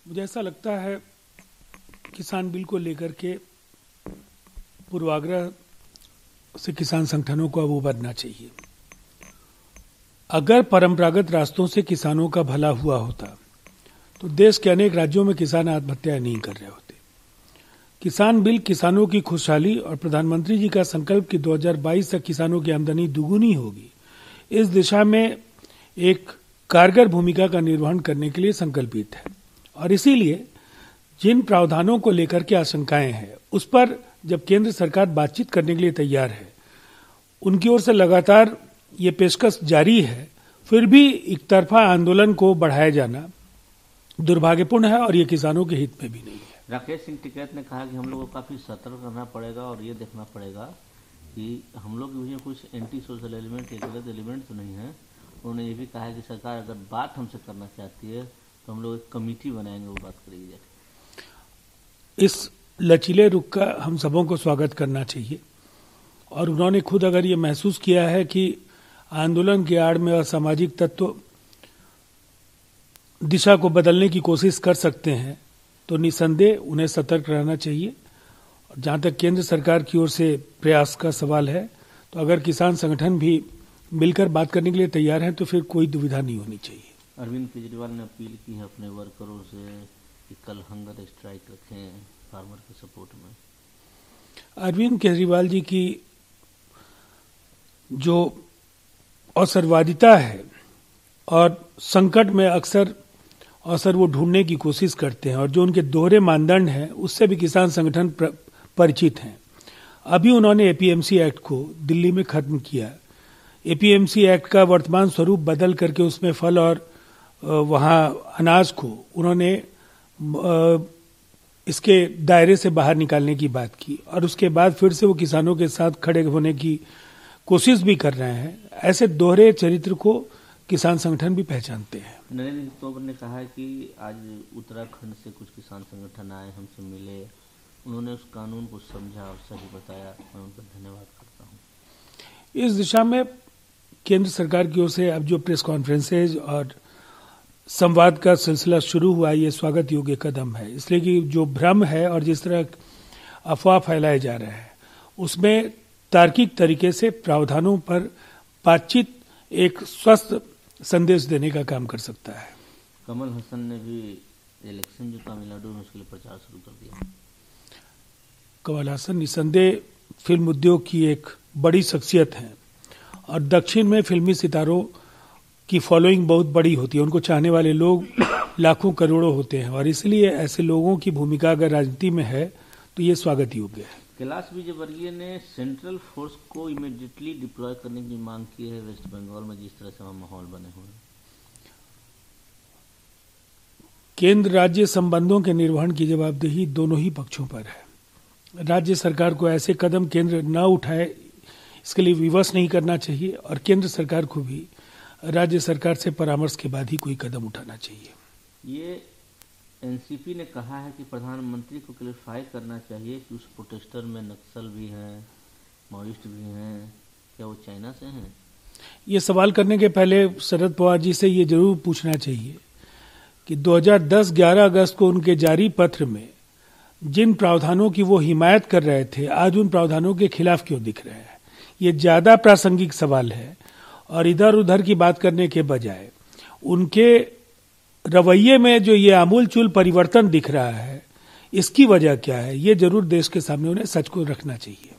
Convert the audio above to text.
मुझे ऐसा लगता है किसान बिल को लेकर के पूर्वाग्रह से किसान संगठनों को अब उबरना चाहिए। अगर परंपरागत रास्तों से किसानों का भला हुआ होता तो देश के अनेक राज्यों में किसान आत्महत्या नहीं कर रहे होते। किसान बिल किसानों की खुशहाली और प्रधानमंत्री जी का संकल्प कि 2022 तक किसानों की आमदनी दुगुनी होगी, इस दिशा में एक कारगर भूमिका का निर्वहन करने के लिए संकल्पित है। और इसीलिए जिन प्रावधानों को लेकर के आशंकाएं हैं उस पर जब केंद्र सरकार बातचीत करने के लिए तैयार है, उनकी ओर से लगातार ये पेशकश जारी है, फिर भी एक तरफा आंदोलन को बढ़ाया जाना दुर्भाग्यपूर्ण है और ये किसानों के हित में भी नहीं है। राकेश सिंह टिकैत ने कहा कि हम लोग को काफी सतर्क रहना पड़ेगा और ये देखना पड़ेगा कि हम लोग भी कुछ एंटी सोशल एलिमेंट या गलत एलिमेंट तो नहीं है। उन्होंने ये भी कहा है कि सरकार अगर बात हमसे करना चाहती है तो हम लोग एक कमेटी बनाएंगे, वो बात करेगी जाके। इस लचीले रुख का हम सबों को स्वागत करना चाहिए और उन्होंने खुद अगर ये महसूस किया है कि आंदोलन की आड़ में असामाजिक तत्व दिशा को बदलने की कोशिश कर सकते हैं तो निसंदेह उन्हें सतर्क रहना चाहिए। और जहां तक केंद्र सरकार की ओर से प्रयास का सवाल है तो अगर किसान संगठन भी मिलकर बात करने के लिए तैयार हैं तो फिर कोई दुविधा नहीं होनी चाहिए। अरविंद केजरीवाल ने अपील की है अपने वर्करों से कि कल हंगर स्ट्राइक रखें फार्मर के सपोर्ट में। अरविंद केजरीवाल जी की जो अवसरवादिता है और संकट में अक्सर अवसर वो ढूंढने की कोशिश करते हैं और जो उनके दोहरे मानदंड हैं उससे भी किसान संगठन परिचित हैं। अभी उन्होंने एपीएमसी एक्ट को दिल्ली में खत्म किया। एपीएमसी एक्ट का वर्तमान स्वरूप बदल करके उसमें फल और वहां अनाज को उन्होंने इसके दायरे से बाहर निकालने की बात की और उसके बाद फिर से वो किसानों के साथ खड़े होने की कोशिश भी कर रहे हैं। ऐसे दोहरे चरित्र को किसान संगठन भी पहचानते हैं। नरेंद्र सिंह तोमर ने कहा है कि आज उत्तराखंड से कुछ किसान संगठन आए, हमसे मिले, उन्होंने उस कानून को समझा और सही बताया। मैं उन पर धन्यवाद करता हूँ। इस दिशा में केंद्र सरकार की ओर से अब जो प्रेस कॉन्फ्रेंसेज और संवाद का सिलसिला शुरू हुआ, ये स्वागत योग्य कदम है। इसलिए कि जो भ्रम है और जिस तरह अफवाह फैलाए जा रहे हैं उसमें तार्किक तरीके से प्रावधानों पर बातचीत एक स्वस्थ संदेश देने का काम कर सकता है। कमल हसन ने भी इलेक्शन जो तमिलनाडु में उसके लिए प्रचार शुरू कर दिया। कमल हसन निसंदेह फिल्म उद्योग की एक बड़ी शख्सियत हैं और दक्षिण में फिल्मी सितारों की फॉलोइंग बहुत बड़ी होती है। उनको चाहने वाले लोग लाखों करोड़ों होते हैं और इसलिए ऐसे लोगों की भूमिका अगर राजनीति में है तो ये स्वागत योग्य है। कैलाश विजयवर्गीय ने सेंट्रल फोर्स को इमीडिएटली डिप्लॉय करने की मांग की है वेस्ट बंगाल में जिस तरह से वहां माहौल बने हुए हैं। केंद्र राज्य संबंधों के निर्वहन की जवाबदेही दोनों ही पक्षों पर है। राज्य सरकार को ऐसे कदम केंद्र न उठाए इसके लिए विवश नहीं करना चाहिए और केंद्र सरकार को भी राज्य सरकार से परामर्श के बाद ही कोई कदम उठाना चाहिए। ये एनसीपी ने कहा है कि प्रधानमंत्री को क्लैरिफाई करना चाहिए कि उस प्रोटेस्टर में नक्सल भी हैं, माओइस्ट भी हैं, क्या वो चाइना से हैं? ये सवाल करने के पहले शरद पवार जी से ये जरूर पूछना चाहिए कि 2010 11 अगस्त को उनके जारी पत्र में जिन प्रावधानों की वो हिमायत कर रहे थे आज उन प्रावधानों के खिलाफ क्यों दिख रहे हैं। ये ज्यादा प्रासंगिक सवाल है और इधर उधर की बात करने के बजाय उनके रवैये में जो ये आमूलचूल परिवर्तन दिख रहा है इसकी वजह क्या है, ये जरूर देश के सामने उन्हें सच को रखना चाहिए।